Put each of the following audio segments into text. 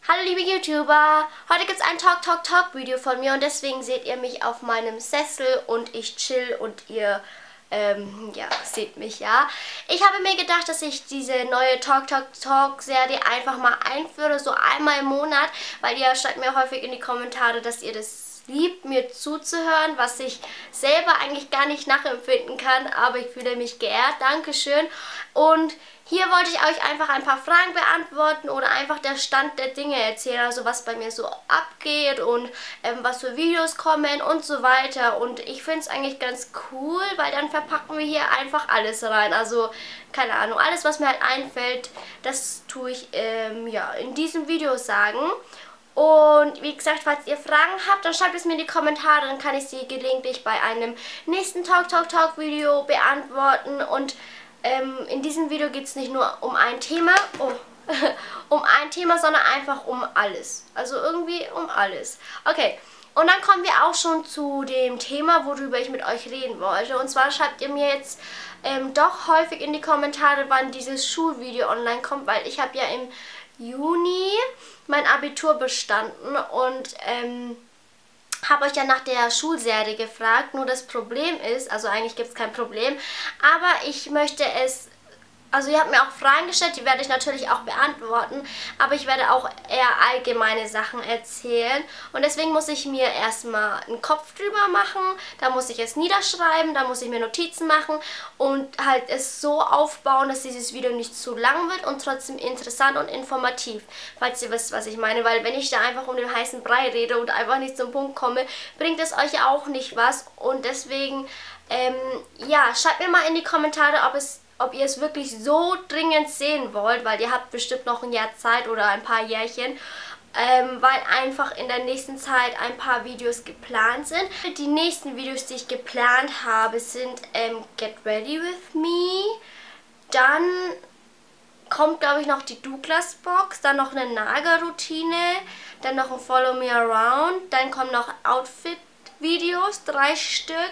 Hallo liebe YouTuber, heute gibt es ein Talk Video von mir und deswegen seht ihr mich auf meinem Sessel und ich chill und ihr ja, seht mich, ja. Ich habe mir gedacht, dass ich diese neue Talk Serie einfach mal einführe, so einmal im Monat, weil ihr schreibt mir häufig in die Kommentare, dass ihr das liebt, mir zuzuhören, was ich selber eigentlich gar nicht nachempfinden kann, aber ich fühle mich geehrt. Dankeschön. Und hier wollte ich euch einfach ein paar Fragen beantworten oder einfach der Stand der Dinge erzählen, also was bei mir so abgeht und was für Videos kommen und so weiter. Und ich finde es eigentlich ganz cool, weil dann verpacken wir hier einfach alles rein. Also, keine Ahnung, alles was mir halt einfällt, das tue ich ja, in diesem Video sagen. Und wie gesagt, falls ihr Fragen habt, dann schreibt es mir in die Kommentare, dann kann ich sie gelegentlich bei einem nächsten Talk Video beantworten. Und in diesem Video geht es nicht nur um ein Thema, sondern einfach um alles. Also irgendwie um alles. Okay, und dann kommen wir auch schon zu dem Thema, worüber ich mit euch reden wollte. Und zwar schreibt ihr mir jetzt doch häufig in die Kommentare, wann dieses Schulvideo online kommt, weil ich habe ja im Juni mein Abitur bestanden und habe euch ja nach der Schulserie gefragt. Nur das Problem ist, also eigentlich gibt es kein Problem, aber ich möchte es, also ihr habt mir auch Fragen gestellt, die werde ich natürlich auch beantworten, aber ich werde auch eher allgemeine Sachen erzählen und deswegen muss ich mir erstmal einen Kopf drüber machen, da muss ich es niederschreiben, da muss ich mir Notizen machen und halt es so aufbauen, dass dieses Video nicht zu lang wird und trotzdem interessant und informativ, falls ihr wisst, was ich meine, weil wenn ich da einfach um den heißen Brei rede und einfach nicht zum Punkt komme, bringt es euch ja auch nicht was und deswegen, ja, schreibt mir mal in die Kommentare, ob ihr es wirklich so dringend sehen wollt, weil ihr habt bestimmt noch ein Jahr Zeit oder ein paar Jährchen, weil einfach in der nächsten Zeit ein paar Videos geplant sind. Die nächsten Videos, die ich geplant habe, sind Get Ready With Me, dann kommt, glaube ich, noch die Douglas Box, dann noch eine Nagelroutine, dann noch ein Follow Me Around, dann kommen noch Outfit-Videos, 3 Stück.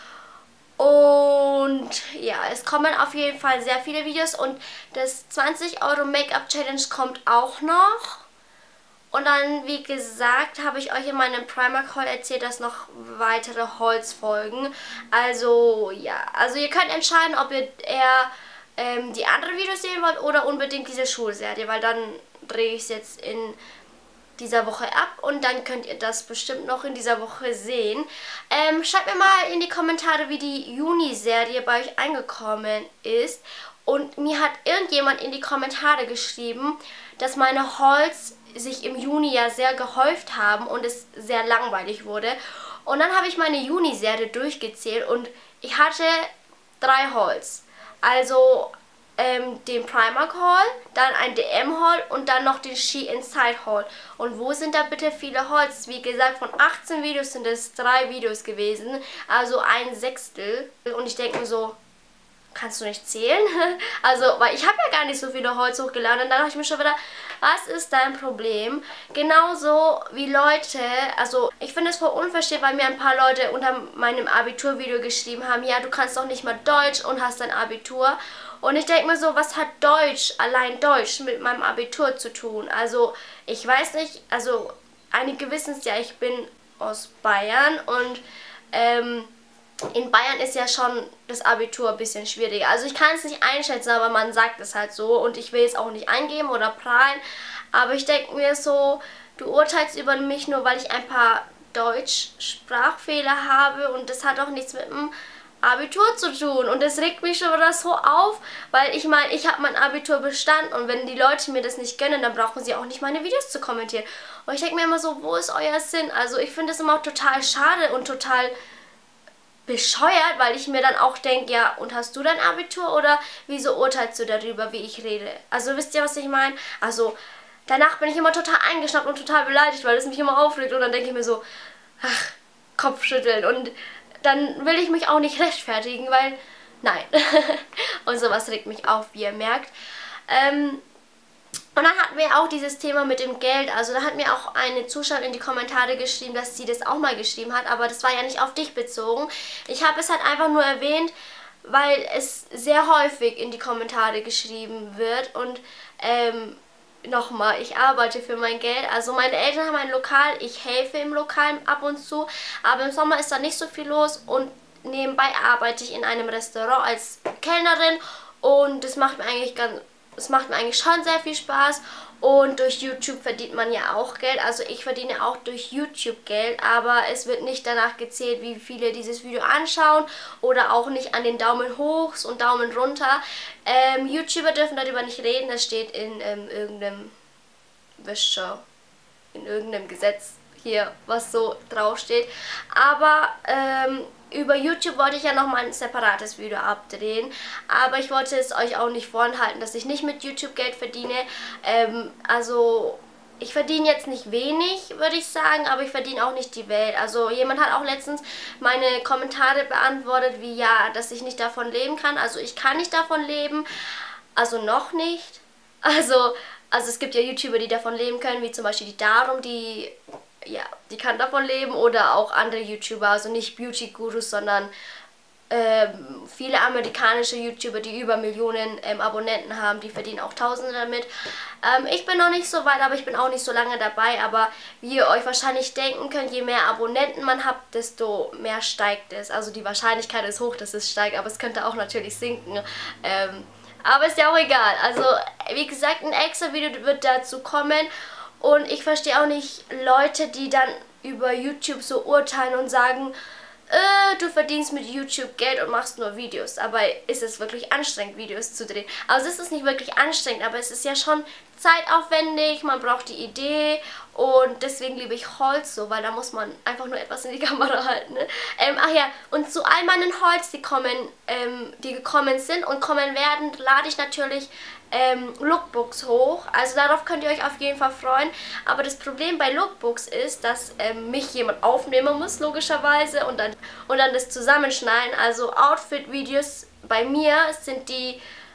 Und ja, es kommen auf jeden Fall sehr viele Videos und das 20 € Make-up Challenge kommt auch noch. Und dann, wie gesagt, habe ich euch in meinem Primark-Haul erzählt, dass noch weitere Hauls folgen. Also ja, also ihr könnt entscheiden, ob ihr eher die anderen Videos sehen wollt oder unbedingt diese Schulserie, weil dann drehe ich es jetzt in dieser Woche ab und dann könnt ihr das bestimmt noch in dieser Woche sehen. Schreibt mir mal in die Kommentare, wie die Juni-Serie bei euch angekommen ist. Und mir hat irgendjemand in die Kommentare geschrieben, dass meine Hauls sich im Juni ja sehr gehäuft haben und es sehr langweilig wurde. Und dann habe ich meine Juni-Serie durchgezählt und ich hatte 3 Hauls. Also den Primark Haul, dann ein DM Haul und dann noch den She Inside Haul. Und wo sind da bitte viele Hauls? Wie gesagt, von 18 Videos sind es 3 Videos gewesen, also ein Sechstel. Und ich denke mir so, kannst du nicht zählen? Also, weil ich habe ja gar nicht so viele Hauls hochgeladen. Und dann habe ich mir schon wieder, was ist dein Problem? Genauso wie Leute, also ich finde es voll unverständlich, weil mir ein paar Leute unter meinem Abiturvideo geschrieben haben, ja, du kannst doch nicht mal Deutsch und hast dein Abitur. Und ich denke mir so, was hat Deutsch, allein Deutsch, mit meinem Abitur zu tun? Also, ich weiß nicht, also einige wissen es ja, ich bin aus Bayern und in Bayern ist ja schon das Abitur ein bisschen schwieriger. Also ich kann es nicht einschätzen, aber man sagt es halt so und ich will es auch nicht eingeben oder prahlen. Aber ich denke mir so, du urteilst über mich nur, weil ich ein paar Deutsch-Sprachfehler habe und das hat auch nichts mit dem Abitur zu tun. Und das regt mich schon wieder so auf, weil ich meine, ich habe mein Abitur bestanden und wenn die Leute mir das nicht gönnen, dann brauchen sie auch nicht meine Videos zu kommentieren. Und ich denke mir immer so, wo ist euer Sinn? Also ich finde es immer auch total schade und total bescheuert, weil ich mir dann auch denke, ja, und hast du dein Abitur oder wieso urteilst du darüber, wie ich rede? Also wisst ihr, was ich meine? Also danach bin ich immer total eingeschnappt und total beleidigt, weil es mich immer aufregt und dann denke ich mir so, ach, Kopfschütteln und dann will ich mich auch nicht rechtfertigen, weil, nein. Und sowas regt mich auf, wie ihr merkt. Und dann hatten wir auch dieses Thema mit dem Geld, also da hat mir auch eine Zuschauerin in die Kommentare geschrieben, dass sie das auch mal geschrieben hat, aber das war ja nicht auf dich bezogen. Ich habe es halt einfach nur erwähnt, weil es sehr häufig in die Kommentare geschrieben wird und nochmal, ich arbeite für mein Geld. Also meine Eltern haben ein Lokal, ich helfe im Lokal ab und zu, aber im Sommer ist da nicht so viel los und nebenbei arbeite ich in einem Restaurant als Kellnerin und das macht mir eigentlich schon sehr viel Spaß. Und durch YouTube verdient man ja auch Geld. Also ich verdiene auch durch YouTube Geld, aber es wird nicht danach gezählt, wie viele dieses Video anschauen oder auch nicht an den Daumen hoch und Daumen runter. YouTuber dürfen darüber nicht reden, das steht in irgendeinem Gesetz hier, was so draufsteht. Aber über YouTube wollte ich ja nochmal ein separates Video abdrehen, aber ich wollte es euch auch nicht vorenthalten, dass ich nicht mit YouTube Geld verdiene. Also ich verdiene jetzt nicht wenig, würde ich sagen, aber ich verdiene auch nicht die Welt. Also jemand hat auch letztens meine Kommentare beantwortet, wie ja, dass ich nicht davon leben kann. Also ich kann nicht davon leben, also noch nicht. Also es gibt ja YouTuber, die davon leben können, wie zum Beispiel die Darum, die kann davon leben, oder auch andere YouTuber, also nicht Beauty-Gurus, sondern viele amerikanische YouTuber, die über Millionen Abonnenten haben, die verdienen auch Tausende damit. Ich bin noch nicht so weit, aber ich bin auch nicht so lange dabei, aber wie ihr euch wahrscheinlich denken könnt, je mehr Abonnenten man hat, desto mehr steigt es. Also die Wahrscheinlichkeit ist hoch, dass es steigt, aber es könnte auch natürlich sinken. Aber ist ja auch egal. Also wie gesagt, ein extra Video wird dazu kommen. Und ich verstehe auch nicht Leute, die dann über YouTube so urteilen und sagen, du verdienst mit YouTube Geld und machst nur Videos. Aber ist es wirklich anstrengend, Videos zu drehen? Also es ist nicht wirklich anstrengend, aber es ist ja schon zeitaufwendig, man braucht die Idee und deswegen liebe ich Holz so, weil da muss man einfach nur etwas in die Kamera halten. Ne? Ach ja, und zu all meinen Holz, die gekommen sind und kommen werden, lade ich natürlich Lookbooks hoch. Also darauf könnt ihr euch auf jeden Fall freuen. Aber das Problem bei Lookbooks ist, dass mich jemand aufnehmen muss, logischerweise, und dann das zusammenschneiden. Also Outfit-Videos bei mir sind die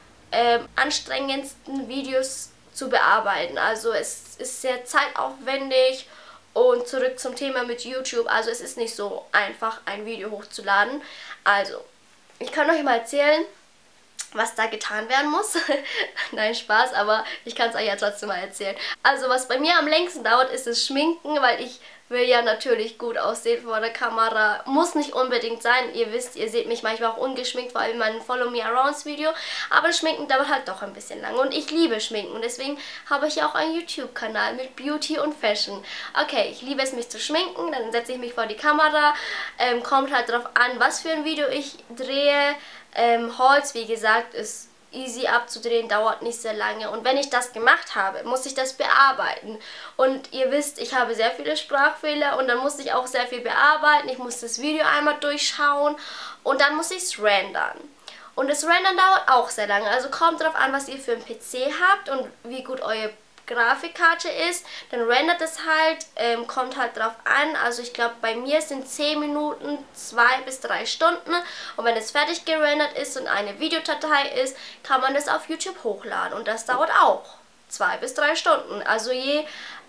anstrengendsten Videos zu bearbeiten. Also es ist sehr zeitaufwendig. Und zurück zum Thema mit YouTube. Also es ist nicht so einfach, ein Video hochzuladen. Also, ich kann euch mal erzählen, was da getan werden muss. Nein, Spaß, aber ich kann es euch ja trotzdem mal erzählen. Also was bei mir am längsten dauert, ist das Schminken, weil ich will ja natürlich gut aussehen vor der Kamera. Muss nicht unbedingt sein. Ihr wisst, ihr seht mich manchmal auch ungeschminkt, vor allem in meinem Follow Me Arounds Video. Aber das Schminken dauert halt doch ein bisschen lang. Und ich liebe Schminken. Und deswegen habe ich ja auch einen YouTube-Kanal mit Beauty und Fashion. Okay, ich liebe es, mich zu schminken. Dann setze ich mich vor die Kamera. Kommt halt drauf an, was für ein Video ich drehe. Hauls, wie gesagt, ist easy abzudrehen, dauert nicht sehr lange. Und wenn ich das gemacht habe, muss ich das bearbeiten. Und ihr wisst, ich habe sehr viele Sprachfehler und dann muss ich auch sehr viel bearbeiten. Ich muss das Video einmal durchschauen und dann muss ich es rendern. Und das Rendern dauert auch sehr lange. Also kommt drauf an, was ihr für einen PC habt und wie gut eure Grafikkarte ist, dann rendert es halt, kommt halt drauf an. Also ich glaube, bei mir sind 10 Minuten 2 bis 3 Stunden und wenn es fertig gerendert ist und eine Videodatei ist, kann man das auf YouTube hochladen und das dauert auch 2 bis 3 Stunden. Also je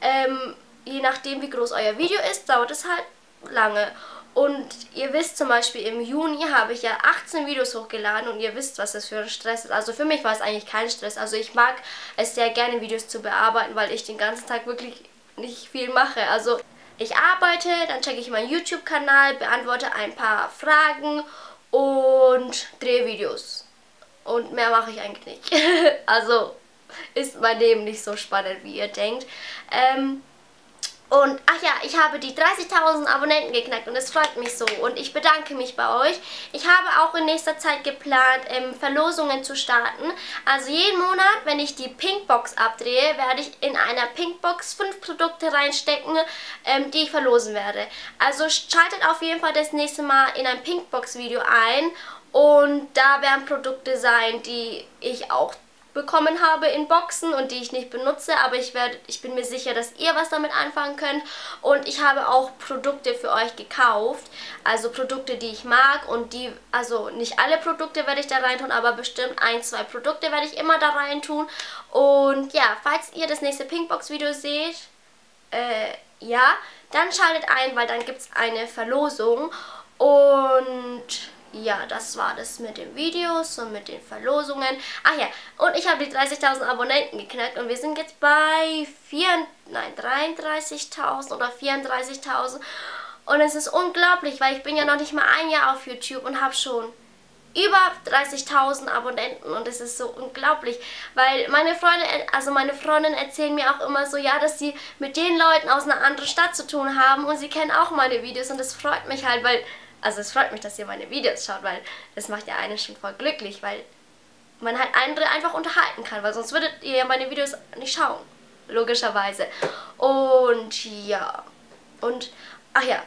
nachdem, wie groß euer Video ist, dauert es halt lange. Und ihr wisst zum Beispiel, im Juni habe ich ja 18 Videos hochgeladen und ihr wisst, was das für ein Stress ist. Also für mich war es eigentlich kein Stress. Also ich mag es sehr gerne, Videos zu bearbeiten, weil ich den ganzen Tag wirklich nicht viel mache. Also ich arbeite, dann checke ich meinen YouTube-Kanal, beantworte ein paar Fragen und drehe Videos. Und mehr mache ich eigentlich nicht. Also ist mein Leben nicht so spannend, wie ihr denkt. Und, ach ja, ich habe die 30.000 Abonnenten geknackt und es freut mich so und ich bedanke mich bei euch. Ich habe auch in nächster Zeit geplant, Verlosungen zu starten. Also jeden Monat, wenn ich die Pinkbox abdrehe, werde ich in einer Pinkbox 5 Produkte reinstecken, die ich verlosen werde. Also schaltet auf jeden Fall das nächste Mal in ein Pinkbox-Video ein und da werden Produkte sein, die ich auch bekommen habe in Boxen und die ich nicht benutze, aber ich bin mir sicher, dass ihr was damit anfangen könnt und ich habe auch Produkte für euch gekauft, also Produkte, die ich mag und also nicht alle Produkte werde ich da rein tun, aber bestimmt 1, 2 Produkte werde ich immer da rein tun und ja, falls ihr das nächste Pinkbox-Video seht, ja, dann schaltet ein, weil dann gibt es eine Verlosung und ja, das war das mit den Videos und mit den Verlosungen. Ach ja, und ich habe die 30.000 Abonnenten geknackt und wir sind jetzt bei 33.000 oder 34.000. Und es ist unglaublich, weil ich bin ja noch nicht mal ein Jahr auf YouTube und habe schon über 30.000 Abonnenten und es ist so unglaublich, weil meine Freundinnen erzählen mir auch immer so, ja, dass sie mit den Leuten aus einer anderen Stadt zu tun haben und sie kennen auch meine Videos und das freut mich halt, weil, also es freut mich, dass ihr meine Videos schaut, weil das macht ja einen schon voll glücklich, weil man halt andere einfach unterhalten kann, weil sonst würdet ihr ja meine Videos nicht schauen, logischerweise. Und ja, und, ach ja,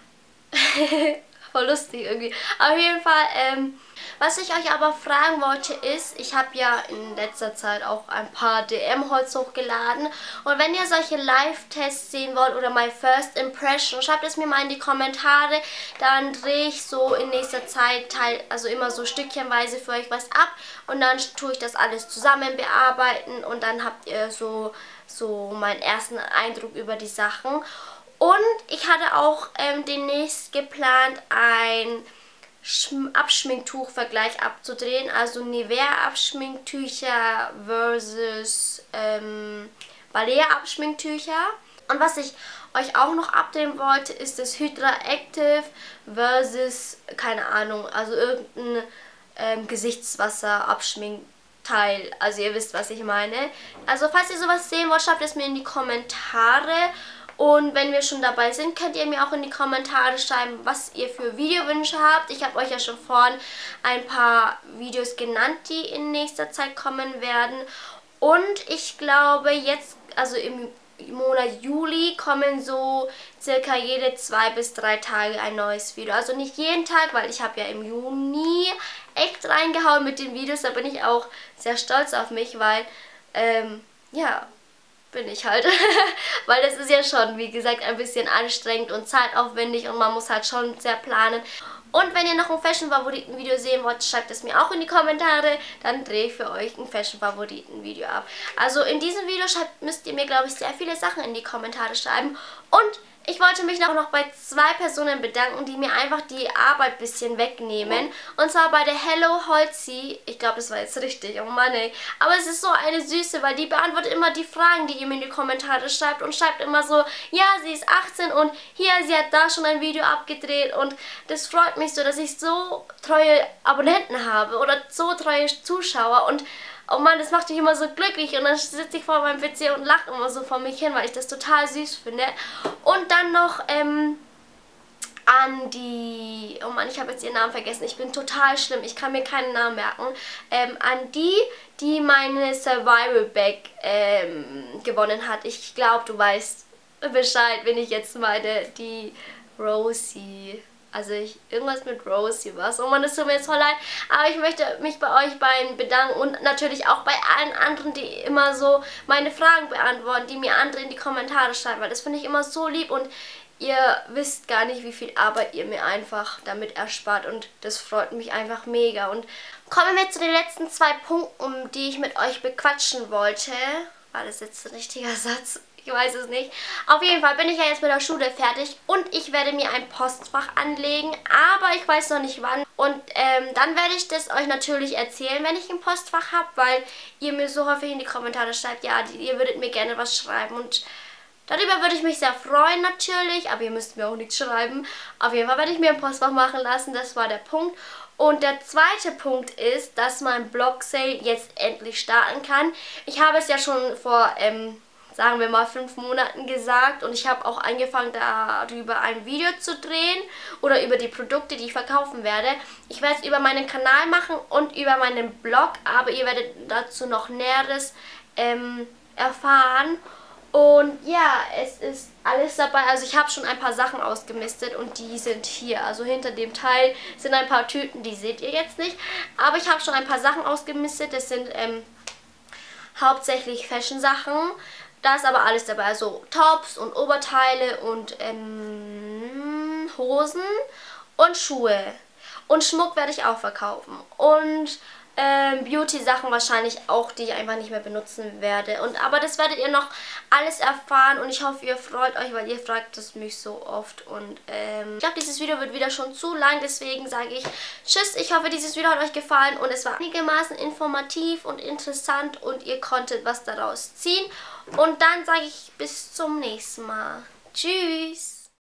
voll lustig irgendwie. Auf jeden Fall, was ich euch aber fragen wollte ist, ich habe ja in letzter Zeit auch ein paar DM-Holz hochgeladen und wenn ihr solche Live-Tests sehen wollt oder my first impression, schreibt es mir mal in die Kommentare, dann drehe ich so in nächster Zeit also immer so stückchenweise für euch was ab und dann tue ich das alles zusammen bearbeiten und dann habt ihr so meinen ersten Eindruck über die Sachen. Und ich hatte auch demnächst geplant, ein Abschminktuch-Vergleich abzudrehen, also Nivea-Abschminktücher versus Balea-Abschminktücher. Und was ich euch auch noch abdrehen wollte, ist das Hydra Active versus, keine Ahnung, also irgendein Gesichtswasser-Abschminkteil. Also ihr wisst, was ich meine. Also falls ihr sowas sehen wollt, schreibt es mir in die Kommentare. Und wenn wir schon dabei sind, könnt ihr mir auch in die Kommentare schreiben, was ihr für Videowünsche habt. Ich habe euch ja schon vorhin ein paar Videos genannt, die in nächster Zeit kommen werden. Und ich glaube jetzt, also im Monat Juli, kommen so circa jede 2 bis 3 Tage ein neues Video. Also nicht jeden Tag, weil ich habe ja im Juni echt reingehauen mit den Videos. Da bin ich auch sehr stolz auf mich, weil, ja, bin ich halt. Weil das ist ja schon, wie gesagt, ein bisschen anstrengend und zeitaufwendig und man muss halt schon sehr planen. Und wenn ihr noch ein Fashion-Favoriten-Video sehen wollt, schreibt es mir auch in die Kommentare. Dann drehe ich für euch ein Fashion-Favoriten-Video ab. Also in diesem Video müsst ihr mir, glaube ich, sehr viele Sachen in die Kommentare schreiben. Und ich wollte mich noch bei 2 Personen bedanken, die mir einfach die Arbeit ein bisschen wegnehmen. Und zwar bei der Hello Holzi. Ich glaube, das war jetzt richtig. Oh Mann, ey. Aber es ist so eine Süße, weil die beantwortet immer die Fragen, die ihr mir in die Kommentare schreibt. Und schreibt immer so, ja, sie ist 18 und hier, sie hat da schon ein Video abgedreht. Und das freut mich so, dass ich so treue Abonnenten habe oder so treue Zuschauer. Und oh Mann, das macht mich immer so glücklich und dann sitze ich vor meinem PC und lache immer so vor mich hin, weil ich das total süß finde. Und dann noch an die, oh Mann, ich habe jetzt ihren Namen vergessen, ich bin total schlimm, ich kann mir keinen Namen merken, an die meine Survival Bag gewonnen hat. Ich glaube, du weißt Bescheid, wenn ich jetzt meine, die Rosie. Also irgendwas mit Rosie was. Oh Mann, das tut mir jetzt voll leid. Aber ich möchte mich bei euch beiden bedanken und natürlich auch bei allen anderen, die immer so meine Fragen beantworten, die mir andere in die Kommentare schreiben, weil das finde ich immer so lieb und ihr wisst gar nicht, wie viel Arbeit ihr mir einfach damit erspart und das freut mich einfach mega. Und kommen wir zu den letzten 2 Punkten, die ich mit euch bequatschen wollte. War das jetzt ein richtiger Satz? Ich weiß es nicht. Auf jeden Fall bin ich ja jetzt mit der Schule fertig und ich werde mir ein Postfach anlegen, aber ich weiß noch nicht wann. Und dann werde ich das euch natürlich erzählen, wenn ich ein Postfach habe, weil ihr mir so häufig in die Kommentare schreibt, ja, ihr würdet mir gerne was schreiben und darüber würde ich mich sehr freuen natürlich, aber ihr müsst mir auch nichts schreiben. Auf jeden Fall werde ich mir ein Postfach machen lassen, das war der Punkt. Und der zweite Punkt ist, dass mein Blog-Sale jetzt endlich starten kann. Ich habe es ja schon vor sagen wir mal 5 Monaten gesagt und ich habe auch angefangen darüber ein Video zu drehen oder über die Produkte, die ich verkaufen werde. Ich werde es über meinen Kanal machen und über meinen Blog, aber ihr werdet dazu noch Näheres erfahren. Und ja, es ist alles dabei, also ich habe schon ein paar Sachen ausgemistet und die sind hier, also hinter dem Teil sind ein paar Tüten, die seht ihr jetzt nicht, aber ich habe schon ein paar Sachen ausgemistet, das sind hauptsächlich Fashion-Sachen. Da ist aber alles dabei, also Tops und Oberteile und Hosen und Schuhe. Und Schmuck werde ich auch verkaufen. Und Beauty-Sachen wahrscheinlich auch, die ich einfach nicht mehr benutzen werde. Aber das werdet ihr noch alles erfahren und ich hoffe, ihr freut euch, weil ihr fragt es mich so oft. Und ich glaube, dieses Video wird wieder schon zu lang, deswegen sage ich tschüss. Ich hoffe, dieses Video hat euch gefallen und es war einigermaßen informativ und interessant und ihr konntet was daraus ziehen. Und dann sage ich bis zum nächsten Mal. Tschüss!